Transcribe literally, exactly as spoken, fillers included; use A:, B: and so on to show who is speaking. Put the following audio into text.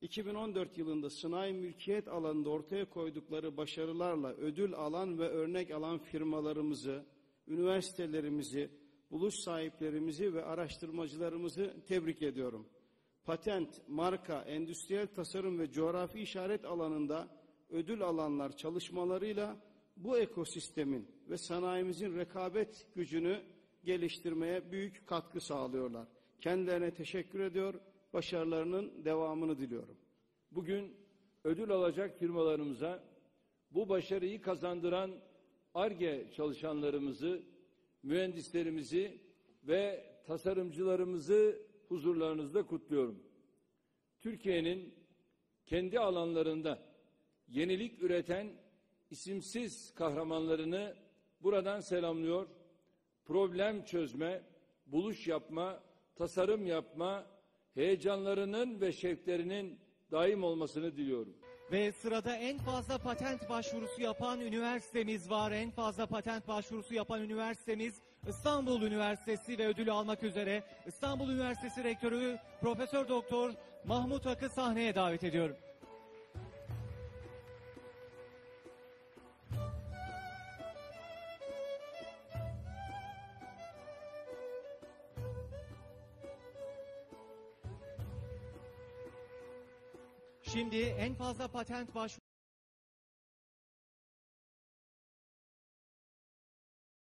A: iki bin on dört yılında sanayi mülkiyet alanında ortaya koydukları başarılarla ödül alan ve örnek alan firmalarımızı, üniversitelerimizi, buluş sahiplerimizi ve araştırmacılarımızı tebrik ediyorum. Patent, marka, endüstriyel tasarım ve coğrafi işaret alanında ödül alanlar çalışmalarıyla bu ekosistemin ve sanayimizin rekabet gücünü geliştirmeye büyük katkı sağlıyorlar. Kendilerine teşekkür ediyor, başarılarının devamını diliyorum.
B: Bugün ödül alacak firmalarımıza bu başarıyı kazandıran Ar-Ge çalışanlarımızı, mühendislerimizi ve tasarımcılarımızı huzurlarınızda kutluyorum. Türkiye'nin kendi alanlarında yenilik üreten isimsiz kahramanlarını buradan selamlıyor. Problem çözme, buluş yapma, tasarım yapma, heyecanlarının ve şevklerinin daim olmasını diliyorum.
C: Ve sırada en fazla patent başvurusu yapan üniversitemiz var. En fazla patent başvurusu yapan üniversitemiz İstanbul Üniversitesi ve ödülü almak üzere İstanbul Üniversitesi Rektörü Profesör Doktor Mahmut Ak'ı sahneye davet ediyorum. Şimdi en fazla patent başvurusu